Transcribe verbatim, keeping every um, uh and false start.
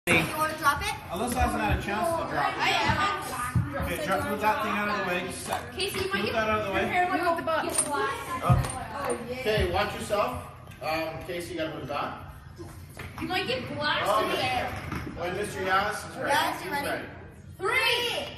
You want to drop it? Alyssa hasn't had a chance to drop it. I am. Okay, drop, move that thing out of the way. Just a sec. Casey, you might Move that out of the way. Your hair with the bus. Okay. Okay, watch yourself. Um, Casey, you gotta move back. You might get blasted Okay. there. When Mister Yanis is ready. Yanis, you he's ready? ready. Three,